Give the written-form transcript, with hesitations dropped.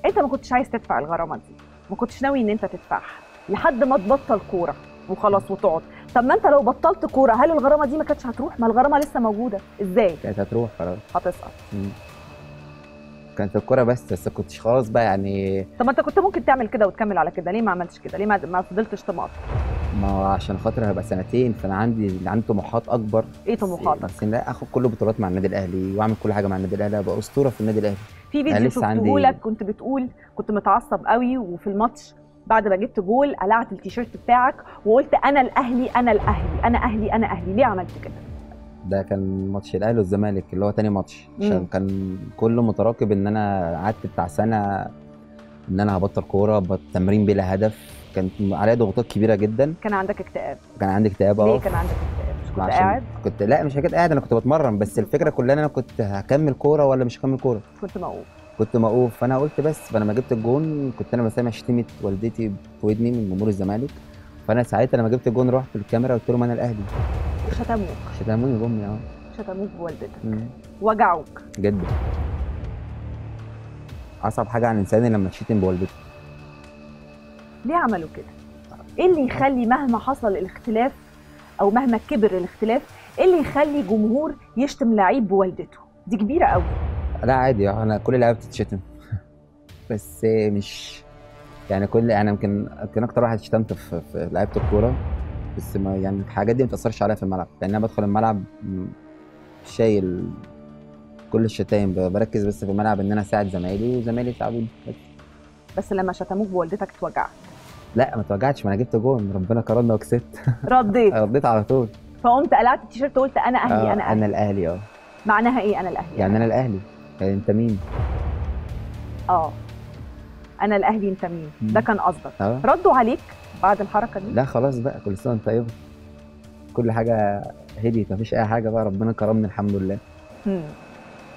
انت ما كنتش عايز تدفع الغرامه دي، ما كنتش ناوي ان انت تدفعها لحد ما تبطل كوره وخلاص وتقعد. طب ما انت لو بطلت كوره هل الغرامه دي ما كانتش هتروح؟ ما الغرامه لسه موجوده، ازاي؟ كانت هتروح خلاص. هتسقط. كانت الكوره بس كنتش خلاص بقى يعني. طب ما انت كنت ممكن تعمل كده وتكمل على كده، ليه ما عملتش كده؟ ليه ما فضلتش تماطل؟ ما هو عشان خاطر هبقى سنتين، فانا عندي طموحات اكبر. ايه طموحاتك؟ بس لا اخد كل بطولات مع النادي الاهلي واعمل كل حاجه مع النادي الاهلي، ابقى اسطوره في النادي الاهلي. في يعني فيديو لسه شفته عندي. لك كنت بتقول كنت متعصب قوي، وفي الماتش بعد ما جبت جول قلعت التيشيرت بتاعك وقلت انا الاهلي انا الاهلي انا اهلي انا اهلي، ليه عملت كده؟ ده كان ماتش الاهلي والزمالك اللي هو تاني ماتش، عشان كان كله متراقب ان انا قعدت بتاع سنه ان انا هبطل كوره، تمرين بلا هدف، كانت عليا ضغوطات كبيره جدا. كان عندك اكتئاب؟ كان عندي اكتئاب. ليه كان عندك اكتئاب؟ مش كنت عشان قاعد؟ لا مش كنت قاعد، انا كنت بتمرن، بس الفكره كلها ان انا كنت هكمل كوره ولا مش هكمل كوره. كنت موقوف. كنت موقوف، فانا قلت بس، فانا لما جبت الجون كنت انا بسامع شتيمه والدتي في ودني من جمهور الزمالك، فانا ساعتها لما جبت الجون رحت للكاميرا قلت لهم انا الاهلي. شتموك؟ شتموني جمله. شتموك بوالدتك؟ وجعوك جدا. اصعب حاجه عن الانسان لما تشتم بوالدته. ليه عملوا كده؟ ايه اللي يخلي مهما حصل الاختلاف او مهما كبر الاختلاف، ايه اللي يخلي جمهور يشتم لعيب بوالدته؟ دي كبيره قوي. لا عادي، انا كل اللعيبه بتتشتم بس مش يعني انا يمكن اكتر واحد شتمت في لعيبه الكوره، بس ما يعني الحاجات دي ما بتاثرش عليا في الملعب، لان انا بدخل الملعب شايل كل الشتايم، بركز بس في الملعب ان انا اساعد زمايلي وزمايلي يساعدوني بس لما شتموك بوالدتك اتوجعت؟ لا ما اتوجعتش، ما انا جبت جون، ربنا كرمني وكسبت. رديت؟ رديت على طول. فقمت قلعت التيشيرت وقلت انا اهلي انا اهلي. انا الاهلي. معناها ايه انا الاهلي؟ يعني انا الاهلي. يعني انت مين؟ انا الاهلي انت مين؟ ده كان قصدك. ردوا عليك بعد الحركه دي؟ لا خلاص بقى، كل سنه وانت طيبه، كل حاجه هديت، مفيش اي حاجه بقى، ربنا كرمني الحمد لله.